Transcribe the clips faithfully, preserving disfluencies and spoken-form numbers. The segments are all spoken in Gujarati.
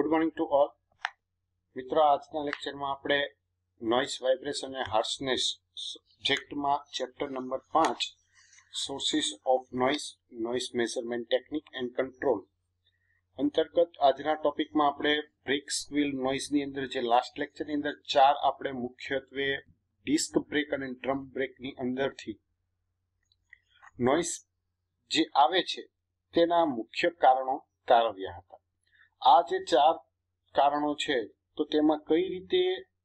મોર્નિંગ ટુ ઓલ મિત્રો, આજના લેક્ચરમાં આપણે નોઇસ વાઇબ્રેશન અને હાર્શનેસ સબ્જેક્ટમાં ચેપ્ટર નંબર પાંચ sources of noise noise measurement technique and control અંતર્ગત આજના ટોપિકમાં આપણે બ્રેક સ્ક્વિલ નોઇઝની અંદર જે લાસ્ટ લેક્ચરની અંદર ચાર આપણે મુખ્યત્વે ડિસ્ક બ્રેક અને ડ્રમ બ્રેકની અંદરથી નોઇસ જે આવે છે તેના મુખ્ય કારણો તારવ્યા હતા. આ જે ચાર કારણો છે તો તેમાં કઈ રીતે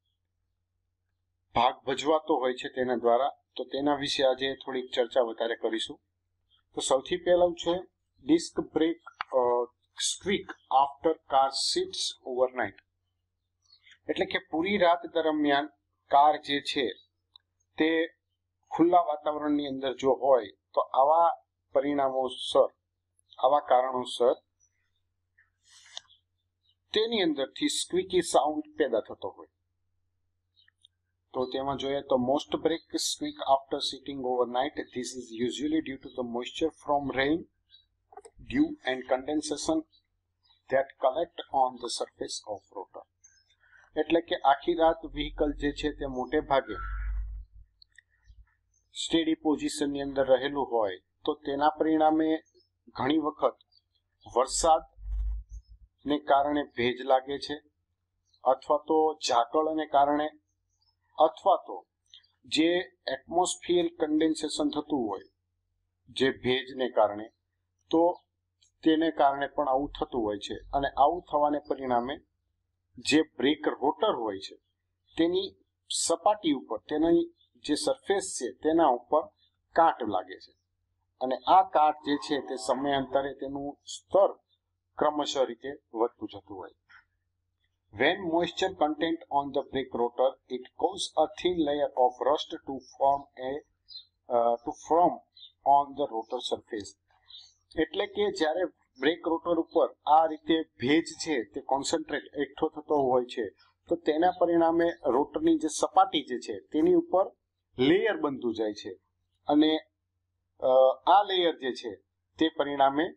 ભાગ ભજવાતો હોય છે તેના દ્વારા, તો તેના વિશે આજે થોડીક ચર્ચા વધારે કરીશું. તો સૌથી પહેલું છે disc brake squeak after car sits overnight, એટલે કે પૂરી રાત દરમિયાન કાર જે છે તે ખુલ્લા વાતાવરણની અંદર જો હોય તો આવા પરિણામોસર આવા કારણોસર તેની અંદરથી સ્ક્વિકી સાઉન્ડ પેદા થતો હોય. તો તેમાં જોઈએ તો most brake squeak after sitting overnight. This is usually due to the moisture from rain, dew and condensation that collect on the surface of rotor. એટલે કે આખી રાત વ્હીકલ જે છે તે મોટે ભાગે સ્ટેડી પોઝિશનની અંદર રહેલું હોય તો તેના પરિણામે ઘણી વખત વરસાદ ને કારણે ભેજ લાગે છે, અથવા તો ઝાકળને કારણે, અથવા તો જે એટમોસ્ફિયર કન્ડેન્સેશન થતું હોય જે ભેજને કારણે, તો તેને કારણે પણ આવું થતું હોય છે. અને આવું થવાને પરિણામે જે બ્રેક રોટર હોય છે તેની સપાટી ઉપર, તેની જે સરફેસ છે તેના ઉપર કાટ લાગે છે, અને આ કાટ જે છે તે સમયાંતરે તેનું સ્તર ક્રમશઃ રીતે વધતું જતું હોય. When moisture content on the brake rotor, it causes a thin layer of rust to form a uh, to form on the rotor surface. એટલે કે જ્યારે બ્રેક રોટર ઉપર આ રીતે ભેજ છે તે કોન્સન્ટ્રેટ એકઠો થતો હોય છે તો તેના પરિણામે રોટરની જે સપાટી જે છે તેની ઉપર લેયર બનતું જાય છે, અને આ લેયર જે છે તે પરિણામે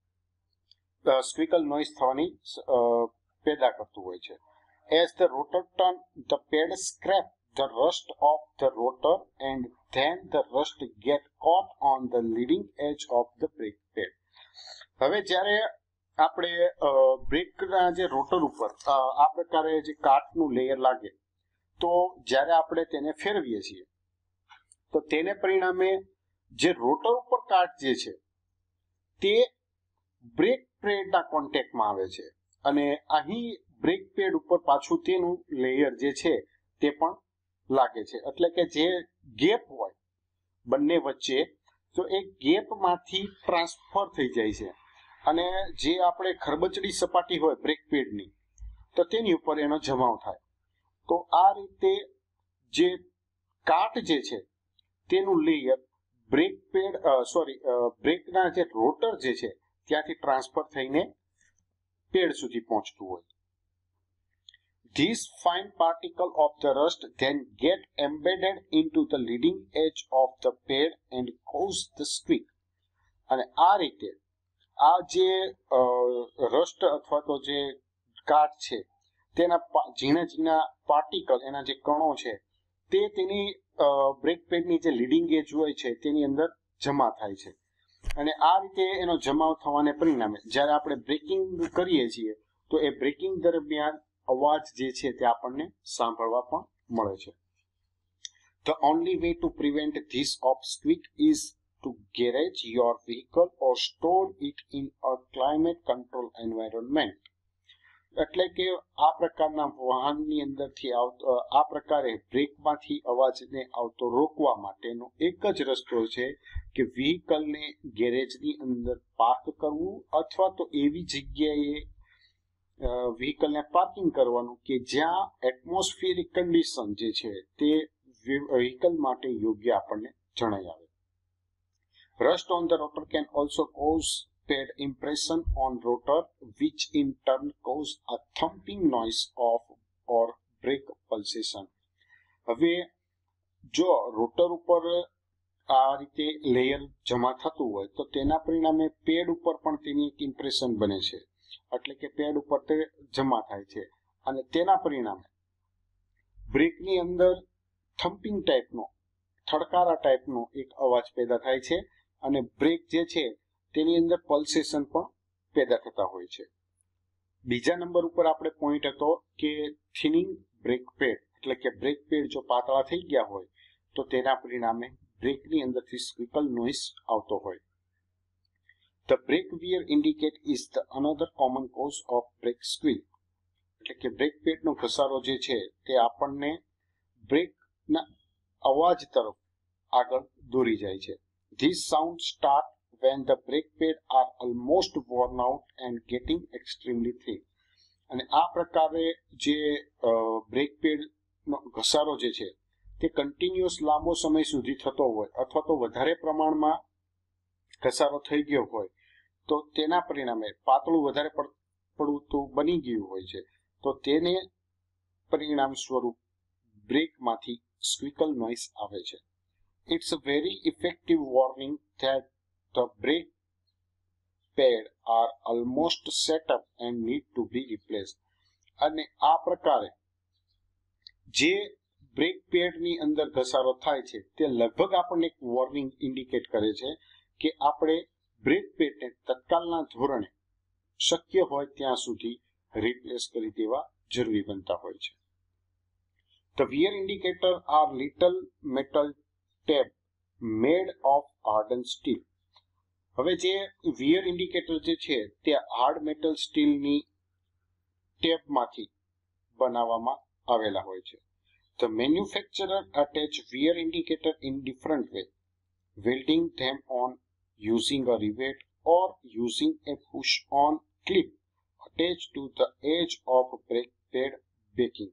સ્ક્વિકલ નોઇઝ થવાની પેદા કરતું હોય છે. As the rotor turn, the pad scrape the rust of the rotor and then the rust get caught on the leading edge of the brake pad. હવે જ્યારે આપણે બ્રેકના જે રોટર ઉપર આ પ્રકારે જે કાટનું લેયર લાગે તો જ્યારે આપણે તેને ફેરવીએ છીએ તો તેને પરિણામે જે રોટર ઉપર કાટ જે છે તે બ્રેક પેડના કોન્ટેક્ટમાં આવે છે, અને અહીં બ્રેક પેડ ઉપર પાછું તેનું લેયર જે છે તે પણ લાગે છે. એટલે કે જે ગેપ હોય બંને વચ્ચે, તો એ ગેપમાંથી ટ્રાન્સફર થઈ જાય છે, અને જે આપણે ખરબચડી સપાટી હોય બ્રેક પેડની તો તેની ઉપર એનો જમાવ થાય. તો આ રીતે જે કાટ જે છે તેનું લેયર બ્રેક પેડ સોરી બ્રેકના જે રોટર જે છે ત્યાંથી ટ્રાન્સફર થઈને પેડ સુધી પહોંચતું હોય. These fine particles of the rust then get embedded into the leading edge of the pad and cause the squeak. અને આ રીતે આ જે રસ્ટ અથવા તો જે કાટ છે તેના ઝીણા ઝીણા પાર્ટિકલ, એના જે કણો છે તે તેની બ્રેક પેડની જે લીડિંગ એજ હોય છે તેની અંદર જમા થાય છે, અને આ રીતે એનો જમાવ થવાને પરિણામે જ્યારે આપણે બ્રેકિંગ કરીએ છીએ તો એ બ્રેકિંગ દરમિયાન અવાજ જે છે તે આપણને સાંભળવા પણ મળે છે. The only way to prevent this of squeak is to garage your vehicle or store it in a climate control environment. એટલે કે આ પ્રકારના વાહનની અંદરથી આવતો આ પ્રકારે બ્રેકમાંથી અવાજને આવતો રોકવા માટેનો એક જ રસ્તો છે કે વ્હીકલને ગેરેજની અંદર પાર્ક કરવું, અથવા તો એવી જગ્યાએ વ્હીકલને પાર્કિંગ કરવાનું કે જ્યાં એટમોસ્ફિયરિક કન્ડિશન જે છે તે વ્હીકલ માટે યોગ્ય આપણને જણાઈ આવે. Rust on the rotor can also cause pad impression on rotor, which in turn cause a thumping noise of or brake pulsation. હવે જો રોટર ઉપર આ રીતે લેયર જમા થતું હોય તો તેના પરિણામે પેડ ઉપર પણ તેની એક ઇમ્પ્રેશન બને છે, એટલે કે પેડ ઉપર તે જમા થાય છે અને તેના પરિણામે બ્રેકની અંદર થમ્પિંગ ટાઈપનો થડકારા ટાઈપનો એક અવાજ પેદા થાય છે અને બ્રેક જે છે તેની અંદર પલ્સેશન પણ પેદા થતા હોય છે. બીજા નંબર ઉપર આપણે પોઈન્ટ હતો કે થિનિંગ બ્રેક પેડ, એટલે કે બ્રેક પેડ જો પાતળા થઈ ગયા હોય તો તેના પરિણામે બ્રેકની અંદરથી સ્ક્વિકલ નોઇઝ આવતો હોય. The brake wear indicate is the another common cause of brake squeal, એટલે કે બ્રેક પેડનો ઘસારો જે છે તે આપણને બ્રેકના અવાજ તરફ આગળ દોરી જાય છે. This sound start when the brake pad are almost worn out and getting extremely thin. અને આ પ્રકારે જે બ્રેક પેડનો ઘસારો જે છે તે કન્ટિન્યુઅસ લાંબો સમય સુધી થતો હોય અથવા તો વધારે પ્રમાણમાં ઘસારો થઈ ગયો હોય તો તેના પરિણામે પાતળું વધારે પડતું બની ગયું હોય છે તો તેને પરિણામ સ્વરૂપ બ્રેકમાંથી સ્ક્વિકલ નોઇઝ આવે છે. It's a very effective warning that the brake pad are almost set up and need to be replaced. અને આ પ્રકારે જે બ્રેક પેડની અંદર ઘસારો થાય છે તે લગભગ આપણને એક વોર્નિંગ ઇન્ડિકેટ કરે છે કે આપણે બ્રેક પેડને તત્કાલના ધોરણે શક્ય હોય ત્યાં સુધી રિપ્લેસ કરી દેવા જરૂરી બનતા હોય છે. The wear indicator are little metal tab made of hardened steel. હવે જે વિયર ઇન્ડિકેટર જે છે તે હાર્ડ મેટલ સ્ટીલની ટેપમાંથી બનાવવામાં આવેલા હોય છે. The manufacturer attach wear indicator in different way, welding them on using a rivet or using a push-on clip attached to the edge of brake pad backing.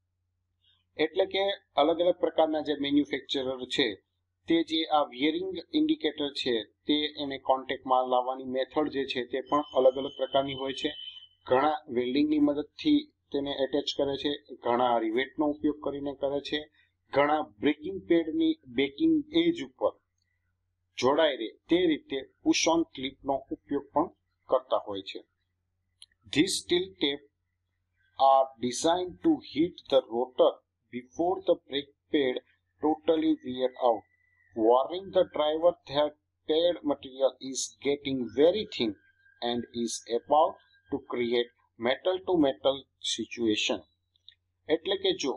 એટલે કે અલગ અલગ પ્રકારના જે મેન્યુફેક્ચરર છે તે જે આ વિયરિંગ ઇન્ડિકેટર છે તે એને કોન્ટેક્ટમાં લાવવાની મેથડ જે છે તે પણ અલગ અલગ પ્રકારની હોય છે. ઘણા વેલ્ડિંગની મદદથી તેને એટેચ કરે છે, ઘણા રિવેટનો ઉપયોગ કરીને કરે છે, ઘણા બ્રેકિંગ પેડની બેકિંગ એજ ઉપર જોડાઈ રહે તે રીતે પુશ ઓન ક્લિપનો ઉપયોગ પણ કરતા હોય છે. These steel tape are designed to hit the rotor before the brake pad totally wear out, warning the driver that pad material is getting very thin and is about to create metal to metal situation. એટલે કે જો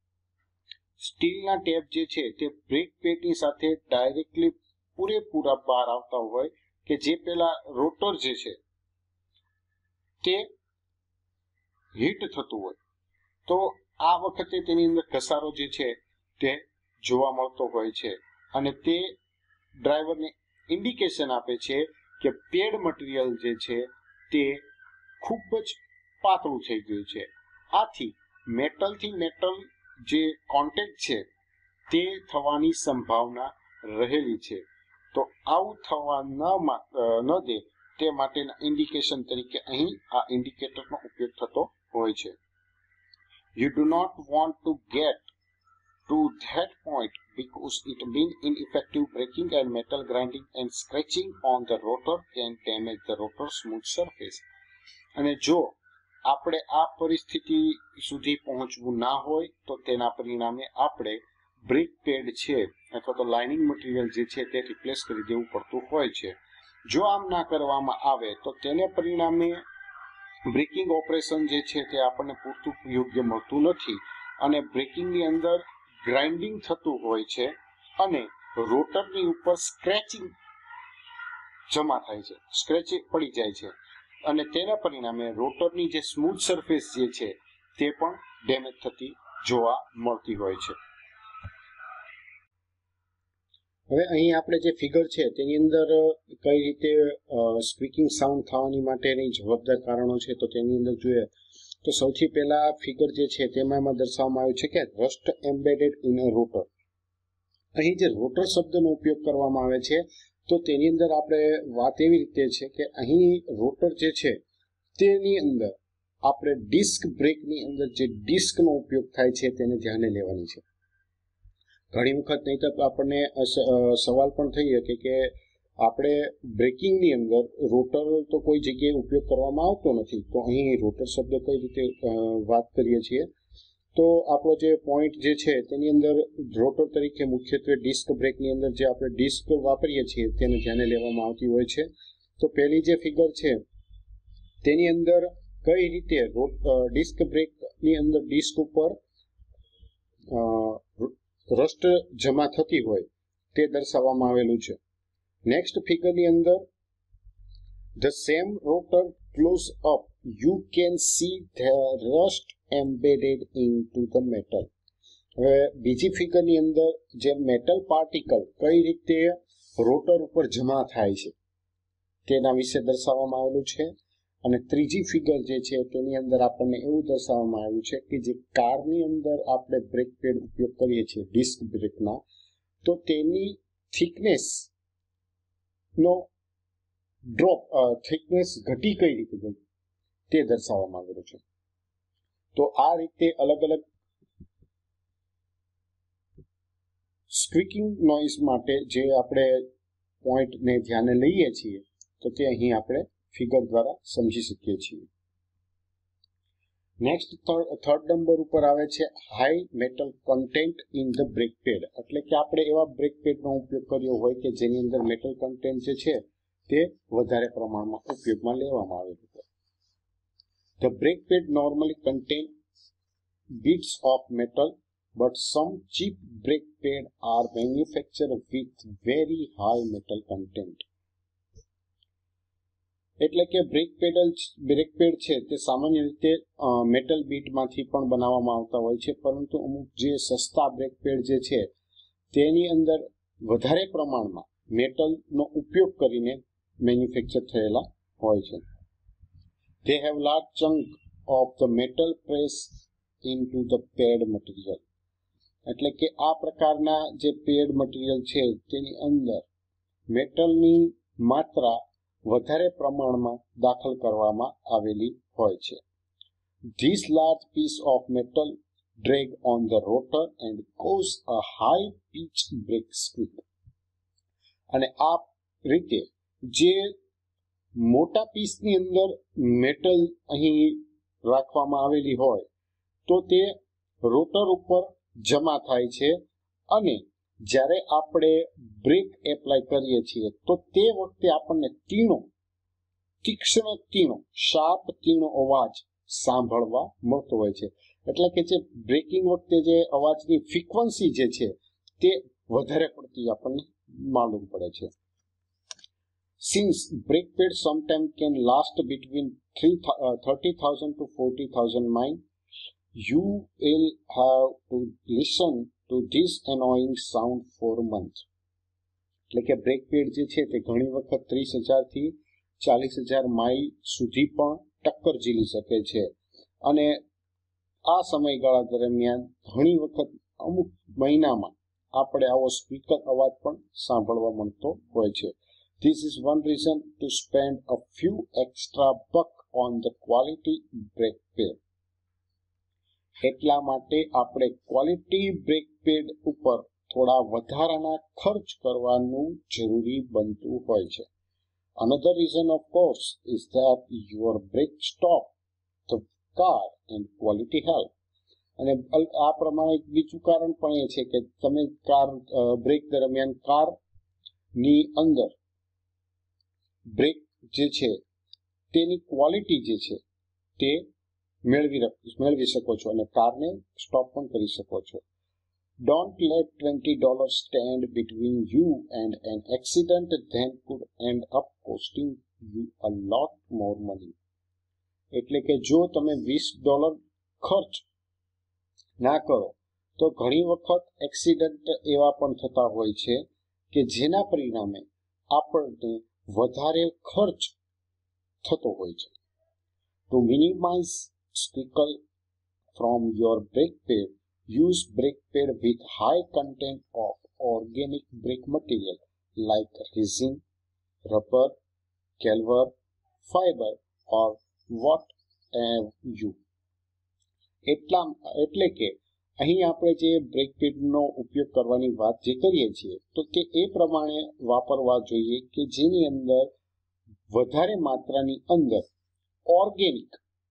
સ્ટીલના ટેપ જે છે તે બ્રેક પેડની સાથે ડાયરેક્ટલી પૂરેપૂરા બહાર આવતા હોય કે જે પેલા રોટર જે છે તે હીટ થતું હોય તો આ વખતે તેની અંદર ઘસારો જે છે તે જોવા મળતો હોય છે અને તે ડ્રાઈવરને ઇન્ડિકેશન આપે છે કે પેડ મટીરિયલ જે છે તે ખૂબ જ પાતળું થઈ ગયું છે. આથી મેટલથી મેટલ જે કોન્ટેક્ટ છે તે થવાની સંભાવના રહેલી છે. તો આવું થવા ન ન દે તે માટેના ઇન્ડિકેશન તરીકે અહીં આ ઇન્ડિકેટરનો ઉપયોગ થતો હોય છે. You do not want to get to that point because it means ineffective braking and metal grinding and scratching on the rotor can damage the rotor smooth surface. અને જો આપણે આ પરિસ્થિતિ સુધી પહોંચવું ના હોય તો તેના પરિણામે આપણે બ્રેક પેડ છે અથવા તો લાઇનિંગ મટીરિયલ જે છે તે રિપ્લેસ કરી દેવું પડતું હોય છે. જો આમ ના કરવામાં આવે તો તેને પરિણામે બ્રેકિંગ ઓપરેશન જે છે તે આપણને પૂરતું યોગ્ય મળતું નથી અને બ્રેકિંગની અંદર ગ્રાઇન્ડિંગ થતું હોય છે અને રોટરની ઉપર સ્ક્રેચિંગ જમા થાય છે, સ્ક્રેચિંગ પડી જાય છે અને તેના પરિણામે રોટરની જે સ્મૂથ સરફેસ જે છે તે પણ ડેમેજ થતી જોવા મળતી હોય છે. હવે અહીં આપણે જે ફિગર છે તેની અંદર કઈ રીતે સ્ક્વિકિંગ સાઉન્ડ થવાની માટેની જવાબદાર કારણો છે તો તેની અંદર જોઈએ તો સૌથી પહેલા ફિગર જે છે તેમાં એમાં દર્શાવવામાં આવ્યું છે કે rust embedded in a rotor. અહીં જે રોટર શબ્દનો ઉપયોગ કરવામાં આવે છે તો તેની અંદર આપણે વાત એવી રીતે છે કે અહીં રોટર જે છે તેની અંદર આપણે ડિસ્ક બ્રેકની અંદર જે ડિસ્કનો ઉપયોગ થાય છે તેને ધ્યાને લેવાની છે. ઘણી વખત નહીં તો આપણને સવાલ પણ થઈ શકે કે આપણે બ્રેકિંગની અંદર રોટર તો કોઈ જગ્યાએ ઉપયોગ કરવામાં આવતો નથી, તો અહીં રોટર શબ્દ કઈ રીતે વાત કરીએ છીએ તો આપણો જે પોઈન્ટ જે છે તેની અંદર રોટર તરીકે મુખ્યત્વે ડિસ્ક બ્રેકની અંદર જે આપણે ડિસ્ક વાપરીએ છીએ તેને ધ્યાને લેવામાં આવતી હોય છે. તો પહેલી જે ફિગર છે તેની અંદર કઈ રીતે ડિસ્ક બ્રેકની અંદર ડિસ્ક ઉપર રસ્ટ જમા થતી હોય તે દર્શાવવામાં આવેલું છે. નેક્સ્ટ ફિગરની અંદર the same rotor close up you can see the rust embedded into the metal. હવે બીજી ફિગરની અંદર જે મેટલ પાર્ટિકલ કઈ રીતે રોટર ઉપર જમા થાય છે તેના વિશે દર્શાવવામાં આવેલું છે. અને ત્રીજી ફિગર જે છે તેની અંદર આપણને એવું દર્શાવવામાં આવ્યું છે કે જે કારની અંદર આપણે બ્રેક પેડ ઉપયોગ કરીએ છીએ ડિસ્ક બ્રેકના, તો તેની થિકનેસ નો ડ્રોપ થિકનેસ ઘટી કઈ રીતે ગઈ તે દર્શાવવામાં આવેલું છે. તો આ રીતે અલગ અલગ સ્ક્વિકિંગ નોઇઝ માટે જે આપણે પોઈન્ટને ધ્યાને લઈએ છીએ તો તે અહીં આપણે ફિગર દ્વારા સમજી શકીએ છીએ. નેક્સ્ટ થર્ડ નંબર ઉપર આવે છે high metal content in the brake pad. એટલે કે આપણે એવા બ્રેક પેડનો ઉપયોગ કર્યો હોય કે જેની અંદર મેટલ કન્ટેન્ટ જે છે તે વધારે પ્રમાણમાં ઉપયોગમાં લેવામાં આવેલું હોય. The brake pad normally contain bits of metal, but some cheap brake pad are manufactured with very high metal content. એટલે કે બ્રેક પેડલ બ્રેક પેડ છે તે સામાન્ય રીતે મેટલ બીટમાંથી પણ બનાવવામાં આવતા હોય છે, પરંતુ અમુક જે સસ્તા બ્રેક પેડ જે છે તેની અંદર વધારે પ્રમાણમાં મેટલનો ઉપયોગ કરીને મેન્યુફેક્ચર થયેલા હોય છે. They have large chunk of the metal press into the pad material. એટલે કે આ પ્રકારના જે પેડ મટીરિયલ છે તેની અંદર મેટલની માત્રા વધારે પ્રમાણમાં દાખલ કરવામાં આવેલી હોય છે. This large piece of metal drag on the rotor and cause a high pitch brake squeak. અને આ રીતે જે મોટા પીસની અંદર મેટલ અહીં રાખવામાં આવેલી હોય તો તે રોટર ઉપર જમા થાય છે અને જ્યારે આપણે બ્રેક એપ્લાય કરીએ છીએ તો તે વખતે આપણને તીણો તીક્ષ્ણ તીણો શાર્પ તીણો અવાજ સાંભળવા મળતો હોય છે. એટલે કે જે બ્રેકિંગ વખતે જે અવાજની ફ્રીક્વન્સી જે છે તે વધારે પડતી આપણને માલુમ પડે છે. Since brake pads sometimes can last between thirty thousand to forty thousand miles, you will have to listen to this annoying sound for a month. એટલે કે બ્રેક પેડ જે છે તે ઘણી વખત ત્રીસ હજાર થી ચાલીસ હજાર માઇલ સુધી પણ ટક્કર ઝીલી શકે છે અને આ સમયગાળા દરમિયાન ઘણી વખત અમુક મહિનામાં આપણે આવો સ્પીકર અવાજ પણ સાંભળવા મળતો હોય છે. This is one reason to spend a few extra buck on the quality brake pad. એટલા માટે આપણે ક્વોલિટી બ્રેક પેડ ઉપર થોડા વધારાના ખર્ચ કરવાનું જરૂરી બનતું હોય છે. Another reason of course is that your brake stop the car and quality help. અને આ પ્રમાણે બીજું કારણ પણ એ છે કે તમે કાર બ્રેક દરમિયાન કારની અંદર બ્રેક જે છે તેની ક્વોલિટી જે છે તે મેળવી મેળવી શકો છો અને કારને સ્ટોપ પણ કરી શકો છો. Don't let twenty dollars stand between you and an accident that could end up costing you a lot more money. એટલે કે જો તમે વીસ ડોલર ખર્ચ ના કરો તો ઘણી વખત એક્સિડન્ટ એવા પણ થતા હોય છે કે જેના પરિણામે આપણને વધારે ખર્ચ થતો હોય છે. To minimize squeakle from your brake pad, use brake pad with high content of organic brake material like resin, rubber, calver, fiber or what have you. એટલા એટલે કે અહીં આપણે જે બ્રેક પેડનો ઉપયોગ કરવાની વાત જે કરીએ છીએ તો તે એ પ્રમાણે વાપરવા જોઈએ કે જેની અંદર વધારે માત્રાની અંદર ઓર્ગેનિક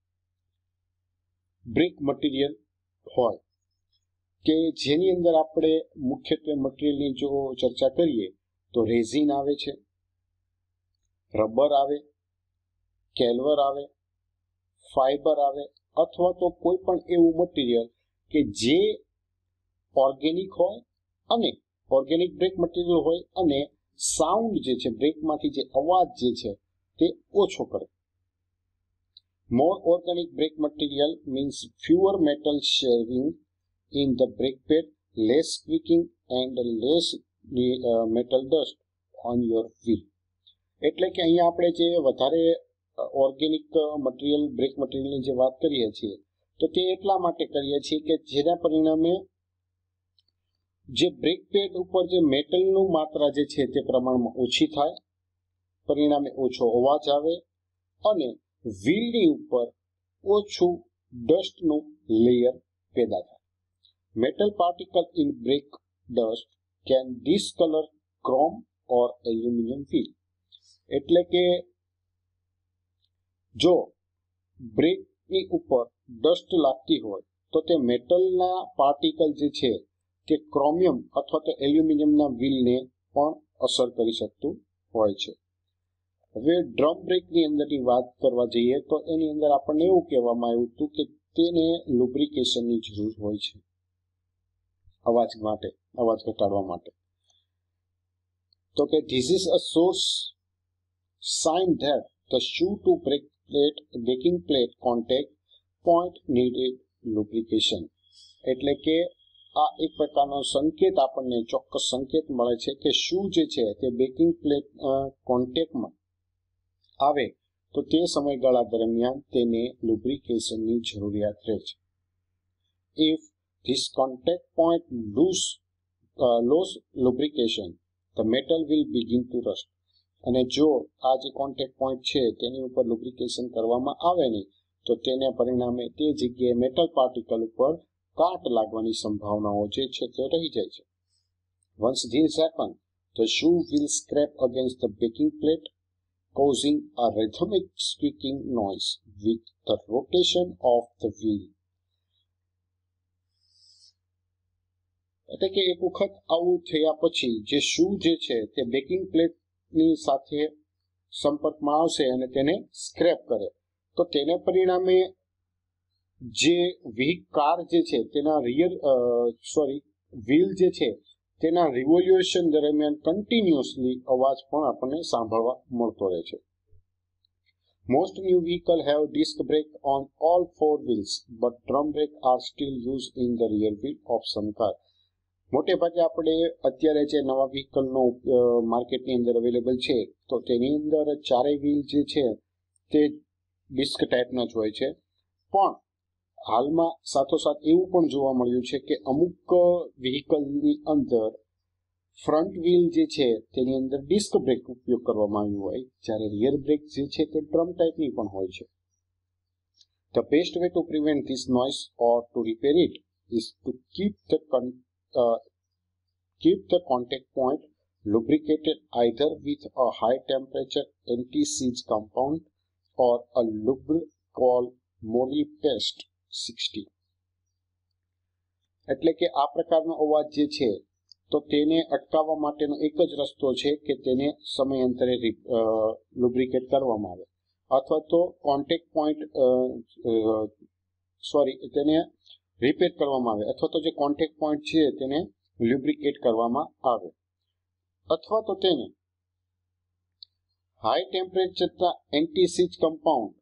બ્રેક મટીરિયલ હોય, કે જેની અંદર આપણે મુખ્યત્વે મટીરિયલની જો ચર્ચા કરીએ તો રેઝિન આવે છે, રબર આવે, કેલ્વર આવે, ફાઈબર આવે, અથવા તો કોઈ પણ એવું મટીરિયલ કે જે ઓર્ગેનિક હોય અને ઓર્ગેનિક બ્રેક મટીરિયલ હોય અને સાઉન્ડ જે છે બ્રેકમાંથી જે અવાજ જે છે તે ઓછો કરે. More organic brake material means fewer metal sharing in the brake pad, less squeaking and less metal dust on your wheel. એટલે કે અહીંયા આપણે જે વધારે ઓર્ગેનિક મટીરિયલ બ્રેક મટીરિયલની જે વાત કરીએ છીએ તો તે એટલા માટે કરીએ છીએ કે જેના પરિણામે જે બ્રેક પેડ ઉપર જે મેટલનું માત્રા જે છે તે પ્રમાણમાં ઓછી થાય, પરિણામે ઓછો અવાજ આવે અને વ્હીલની ઉપર ઓછું ડસ્ટનું લેયર પેદા થાય. Metal particle in brake dust can discolour chrome or aluminium wheel. એટલે કે જો બ્રેકની ઉપર ડસ્ટ લાગતી હોય તો તે મેટલના પાર્ટિકલ જે છે તે ક્રોમિયમ અથવા તો એલ્યુમિનિયમના વ્હીલને પણ અસર કરી શકતું હોય છે. હવે ડ્રમ બ્રેકની અંદરની વાત કરવા જઈએ તો એની અંદર આપણને એવું કહેવામાં આવ્યું હતું કે તેને લુબ્રિકેશનની જરૂર હોય છે અવાજ માટે, અવાજ ઘટાડવા માટે. તો કે this is a source sign that the shoe to brake plate backing plate contact point needed lubrication. એટલે કે આ એક પ્રકારનો સંકેત આપણને ચોક્કસ સંકેત મળે છે કે શૂ જે છે તે બેકિંગ પ્લેટ કોન્ટેક્ટમાં આવે તો તે સમયગાળા દરમિયાન તેને લુબ્રિકેશનની જરૂરિયાત રહે છે. If this contact point loose loss lubrication the metal will begin to rust. અને જો આ જે કોન્ટેક્ટ પોઈન્ટ છે તેની ઉપર લુબ્રિકેશન કરવામાં આવે નહીં તો તેને પરિણામે તે જગ્યાએ મેટલ પાર્ટિકલ ઉપર કાટ લાગવાની સંભાવનાઓ જે છે તે રહી જાય છે. Once this happens, the shoe will scrape against the baking plate, causing a rhythmic squeaking noise with the rotation of the wheel. એટલે કે એક વખત આવું થયા પછી જે શૂ જે છે તે બેકિંગ પ્લેટની સાથે સંપર્કમાં આવશે અને તેને સ્ક્રેપ કરે તો તેને પરિણામે જે વ્હીલ કાર જે છે તેના રિયર સોરી વ્હીલ જે છે તેના રિવોલ્યુશન દરમિયાન કન્ટિન્યુઅસલી અવાજ પણ આપણને સાંભળવા મળતો રહે છે. Most new vehicles have disc brake on all four wheels, but drum brake are still used in the rear wheel of some car. મોટે ભાગે આપણે અત્યારે જે નવા વ્હીકલનો માર્કેટની અંદર અવેલેબલ છે તો તેની અંદર ચારેય વ્હીલ જે છે તે ડિસ્ક ટાઈપના જ હોય છે, પણ હાલમાં સાથોસાથ એવું પણ જોવા મળ્યું છે કે અમુક વ્હીકલની અંદર ફ્રન્ટ વ્હીલ જે છે તેની અંદર ડિસ્ક બ્રેક ઉપયોગ કરવામાં આવ્યું હોય, જ્યારે રિયર બ્રેક જે છે તે ડ્રમ ટાઈપની પણ હોય છે. The best way to prevent this noise or to repair it is to keep the con- uh, keep the contact point lubricated either with a high temperature anti-seize compound or a lubricant called Molybdest sixty. એટલે કે આ પ્રકારનો અવાજ જે છે તો તેને અટકાવવા માટેનો એક જ રસ્તો છે કે તેને સમયાંતરે લુબ્રિકેટ કરવામાં આવે અથવા તો કોન્ટેક્ટ પોઈન્ટ સોરી તેને રિપેર કરવામાં આવે અથવા તો જે કોન્ટેક્ટ પોઈન્ટ છે તેને લ્યુબ્રિકેટ કરવામાં આવે અથવા તો તેને હાઈ ટેમ્પરેચરના એન્ટીસીજ કમ્પાઉન્ડ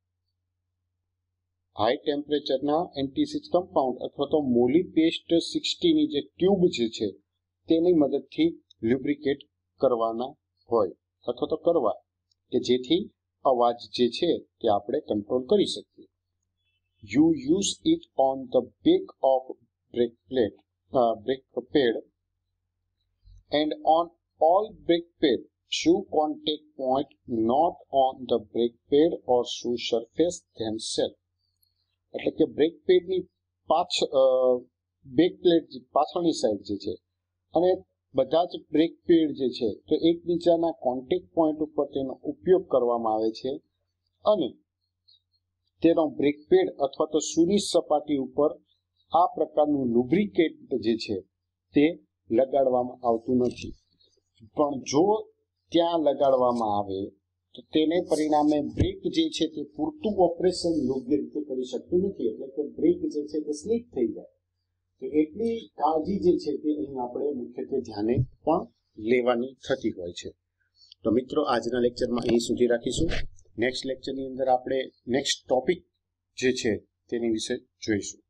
હાઈ ટેમ્પરેચરના એન્ટીસીજ કમ્પાઉન્ડ અથવા તો મોલીપેસ્ટ સિક્સટીની જે ટ્યુબ જે છે તેની મદદથી લ્યુબ્રિકેટ કરવાના હોય અથવા તો કરવા કે જેથી અવાજ જે છે તે આપણે કંટ્રોલ કરી શકીએ. You use it on the back of brake plate, uh, brake pad, and on all brake pad shoe contact point, not on the brake pad or shoe surface themselves. એટલે કે બ્રેક પેડની પાછ બેક પ્લેટ પાછળની સાઈડ જે છે અને બધા જ બ્રેક પેડ જે છે તો એકબીજાના કોન્ટેક્ટ પોઈન્ટ ઉપર તેનો ઉપયોગ કરવામાં આવે છે અને તેનો બ્રેક પેડ અથવા તો સૂની સપાટી ઉપર આ પ્રકારનું લુબ્રિકેન્ટ જે છે તે લગાડવામાં આવતું નથી. પણ જો ત્યાં લગાડવામાં આવે તો તેને પરિણામે બ્રેક જે છે તે પૂરતું ઓપરેશન યોગ્ય રીતે કરી શકતું નથી, એટલે કે બ્રેક જે છે તે સ્લીપ થઈ જાય. તો એટલી કાળજી જે છે તે અહીં આપણે મુખ્યત્વે ધ્યાને પણ લેવાની થતી હોય છે. તો મિત્રો આજના લેક્ચરમાં અહીં સુધી રાખીશું. નેક્સ્ટ લેક્ચરની અંદર આપણે નેક્સ્ટ ટોપિક જે છે તેની વિશે જોઈશું.